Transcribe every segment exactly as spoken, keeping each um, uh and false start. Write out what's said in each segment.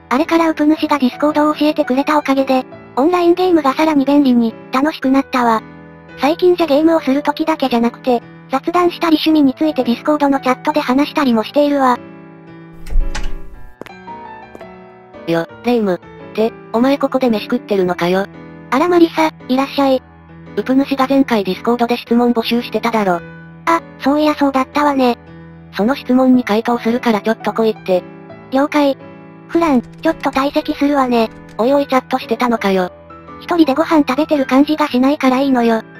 あれからウプ主がディスコードを教えてくれたおかげで、オンラインゲームがさらに便利に、楽しくなったわ。最近じゃゲームをする時だけじゃなくて、雑談したり趣味についてディスコードのチャットで話したりもしているわ。 よ、レイム。って、お前ここで飯食ってるのかよ。 あらマリサ、いらっしゃい。 ウプ主が前回ディスコードで質問募集してただろ。 あ、そういやそうだったわね。 その質問に回答するからちょっと来いって。 了解。フラン、ちょっと退席するわね。 おいおいチャットしてたのかよ。 一人でご飯食べてる感じがしないからいいのよ。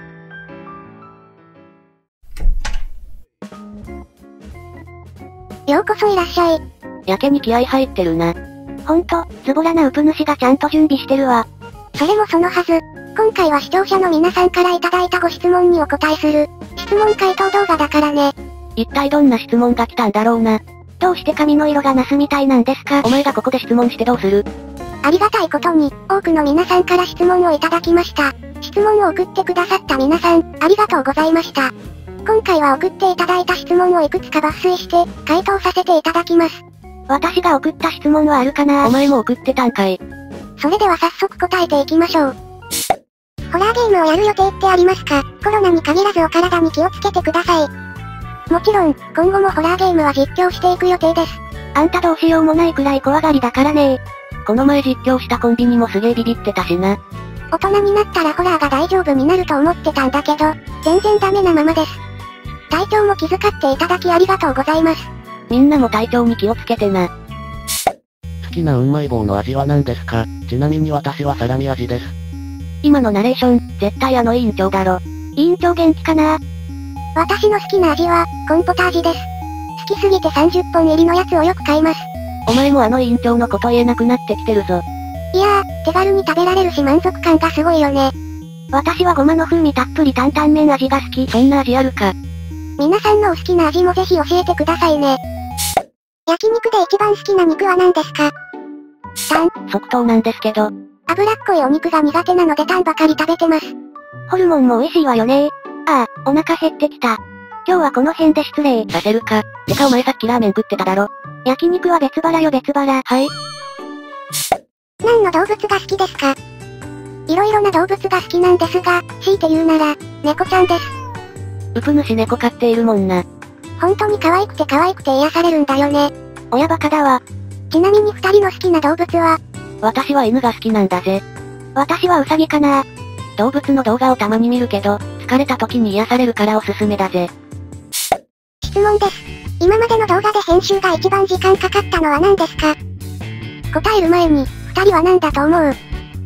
ようこそいらっしゃい。 やけに気合入ってるな。 ほんと、ズボラなウプ主がちゃんと準備してるわ。それもそのはず。今回は視聴者の皆さんからいただいたご質問にお答えする、質問回答動画だからね。 一体どんな質問が来たんだろうな。 どうして髪の色がナスみたいなんですか？ お前がここで質問してどうする？ ありがたいことに、多くの皆さんから質問をいただきました。質問を送ってくださった皆さん、ありがとうございました。今回は送っていただいた質問をいくつか抜粋して、回答させていただきます。私が送った質問はあるかな？ お前も送ってたんかい。 それでは早速答えていきましょう。ホラーゲームをやる予定ってありますか？コロナに限らずお体に気をつけてください。もちろん、今後もホラーゲームは実況していく予定です。あんたどうしようもないくらい怖がりだからね。 この前実況したコンビニもすげえビビってたしな。 大人になったらホラーが大丈夫になると思ってたんだけど、全然ダメなままです。体調も気遣っていただきありがとうございます。 みんなも体調に気をつけてな。好きなうまい棒の味は何ですか？ちなみに私はサラミ味です。 今のナレーション、絶対あの委員長だろ。委員長元気かな？私の好きな味は、コーンポタージュです。好きすぎてさんじゅっぽん入りのやつをよく買います。 お前もあの委員長のこと言えなくなってきてるぞ。 いやー、手軽に食べられるし満足感がすごいよね。私はごまの風味たっぷり担々麺味が好き。 そんな味あるか。 皆さんのお好きな味もぜひ教えてくださいね。焼肉で一番好きな肉は何ですか？タン。 即答なんですけど。 脂っこいお肉が苦手なのでタンばかり食べてます。ホルモンも美味しいわよね。ああ、お腹減ってきた。今日はこの辺で失礼。 させるか。てかお前さっきラーメン食ってただろ。 焼肉は別腹よ別腹。 はい。 何の動物が好きですか？いろいろな動物が好きなんですが、強いて言うなら、猫ちゃんです。 ウプ主猫飼っているもんな。 本当に可愛くて可愛くて癒されるんだよね。親バカだわ。ちなみに二人の好きな動物は？ 私は犬が好きなんだぜ。 私はウサギかな。 動物の動画をたまに見るけど、疲れた時に癒されるからおすすめだぜ。 質問です。今までの動画で編集が一番時間かかったのは何ですか？答える前に、二人は何だと思う？ う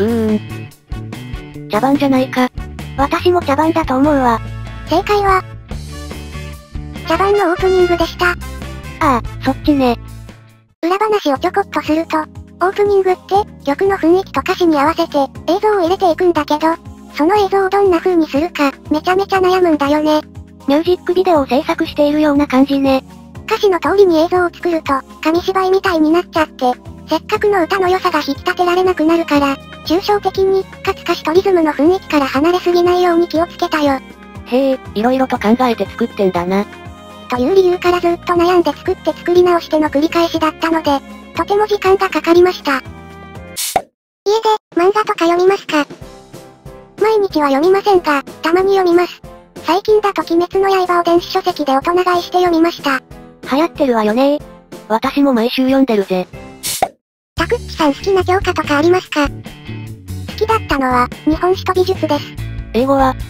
ーん。茶番じゃないか。 私も茶番だと思うわ。正解は、茶番のオープニングでした。ああ、そっちね。裏話をちょこっとすると、オープニングって、曲の雰囲気と歌詞に合わせて、映像を入れていくんだけど、その映像をどんな風にするか、めちゃめちゃ悩むんだよね。ミュージックビデオを制作しているような感じね。歌詞の通りに映像を作ると、紙芝居みたいになっちゃって、せっかくの歌の良さが引き立てられなくなるから、抽象的に、かつ歌詞とリズムの雰囲気から離れすぎないように気をつけたよ。 へえ、いろいろと考えて作ってんだな。 という理由からずっと悩んで作って作り直しての繰り返しだったので、とても時間がかかりました。家で、漫画とか読みますか？毎日は読みませんが、たまに読みます。最近だと鬼滅の刃を電子書籍で大人買いして読みました。流行ってるわよね。 私も毎週読んでるぜ。 タクッチさん好きな教科とかありますか？好きだったのは、日本史と美術です。 英語は？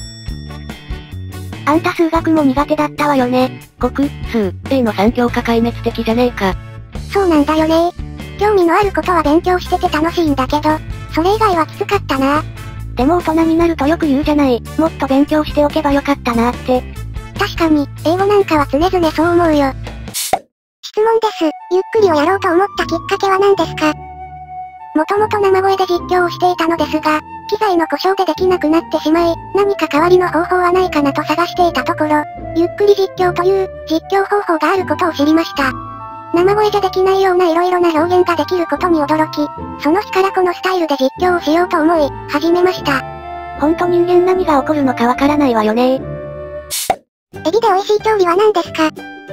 あんた数学も苦手だったわよね。 国、数、英のさん教科壊滅的じゃねえか。 そうなんだよね。興味のあることは勉強してて楽しいんだけど、それ以外はきつかったな。でも大人になるとよく言うじゃない。もっと勉強しておけばよかったなって。確かに、英語なんかは常々そう思うよ。質問です。ゆっくりをやろうと思ったきっかけは何ですか？もともと生声で実況をしていたのですが、機材の故障でできなくなってしまい、何か代わりの方法はないかなと探していたところ、ゆっくり実況という実況方法があることを知りました。生声じゃできないような色々な表現ができることに驚き、その日からこのスタイルで実況をしようと思い、始めました。ほんと人間何が起こるのかわからないわよね。エビで美味しい調理は何ですか？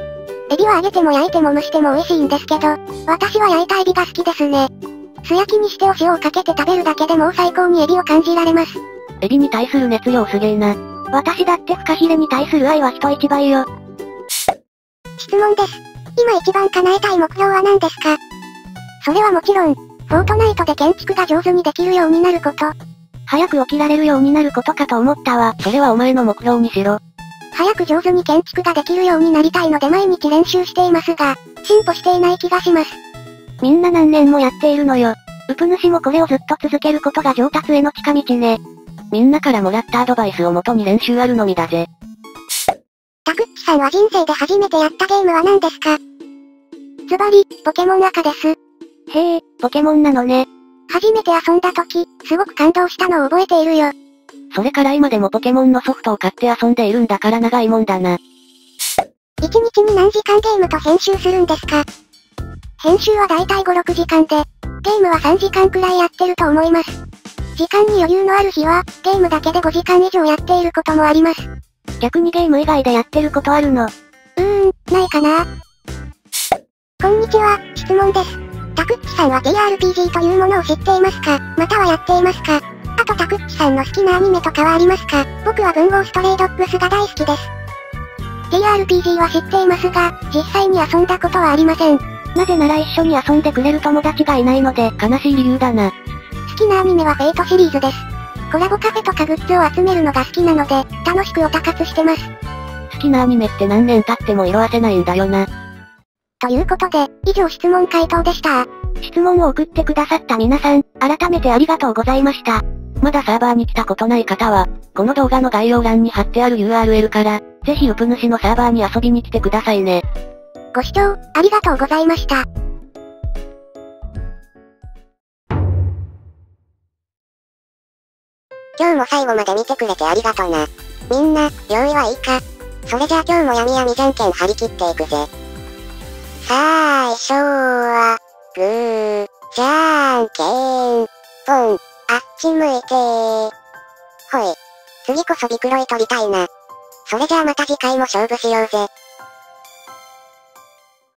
エビは揚げても焼いても蒸しても美味しいんですけど、私は焼いたエビが好きですね。素焼きにしてお塩をかけて食べるだけでもう最高にエビを感じられます。 エビに対する熱量すげえな。 私だってフカヒレに対する愛は人一倍よ。質問です。今一番叶えたい目標は何ですか？それはもちろん、フォートナイトで建築が上手にできるようになること。 早く起きられるようになることかと思ったわ。それはお前の目標にしろ。 早く上手に建築ができるようになりたいので毎日練習していますが、進歩していない気がします。 みんな何年もやっているのよ。ウプ主もこれをずっと続けることが上達への近道ね。みんなからもらったアドバイスをもとに練習あるのみだぜ。 タクッチさんは人生で初めてやったゲームは何ですか？ズバリ、ポケモン赤です。 へえ、ポケモンなのね。 初めて遊んだ時、すごく感動したのを覚えているよ。 それから今でもポケモンのソフトを買って遊んでいるんだから長いもんだな。 一日に何時間ゲームと編集するんですか？編集はだいたいご、ろくじかんで、ゲームはさんじかんくらいやってると思います。時間に余裕のある日は、ゲームだけでごじかん以上やっていることもあります。 逆にゲーム以外でやってることあるの？ うーん、ないかな。こんにちは、質問です。タクッチさんは ティーアールピージー というものを知っていますか？またはやっていますか？あとタクッチさんの好きなアニメとかはありますか？僕は文豪ストレイドッグスが大好きです。ティーアールピージー は知っていますが、実際に遊んだことはありません。 なぜなら一緒に遊んでくれる友達がいないので悲しい理由だな。 好きなアニメはフェイトシリーズです。コラボカフェとかグッズを集めるのが好きなので、楽しくオタ活してます。 好きなアニメって何年経っても色褪せないんだよな。 ということで、以上質問回答でした。 質問を送ってくださった皆さん、改めてありがとうございました。まだサーバーに来たことない方は、この動画の概要欄に貼ってある ユーアールエル から、ぜひウプ主のサーバーに遊びに来てくださいね。 ご視聴、ありがとうございました。 今日も最後まで見てくれてありがとな。みんな、用意はいいか？それじゃあ今日もやみやみじゃんけん張り切っていくぜ。最初は、グー、じゃんけん、ぽん、あっち向いてー。ほい。次こそビクロイ取りたいな。それじゃあまた次回も勝負しようぜ。